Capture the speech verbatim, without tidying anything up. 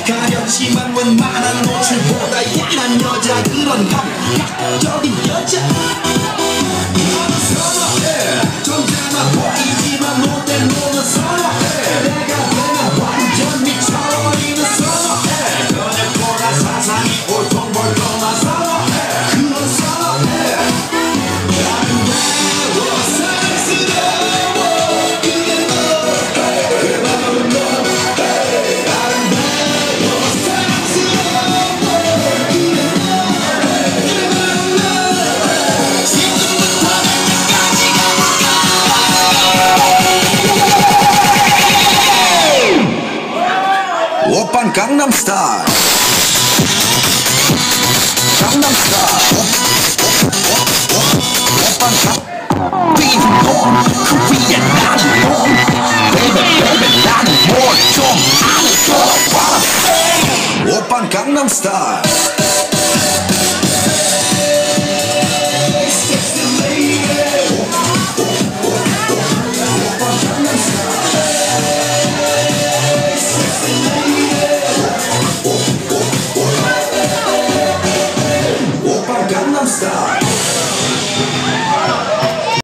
가렸지만 웬만한 노출보다 예민한 여자 그런 감각적인 여자 나는 선호해 존재만 보이지만 못된 놈은 선호해 내가 되면 완전 미쳐버리는 선호해 저녁보다 사상이 올통벌통한 선호해 그런 선호해 나는 외워 사랑스러워 그게 너 그래 나는 너 나는 외워 사랑스러워 그게 너 그래 나는 너 지금부터 내까지 가볼까 오빤 강남스타일 강남스타일 오빤 강 비밀 코리아 나는 놈 baby baby 나는 뭘 좀 아는 거 오빤 강남스타일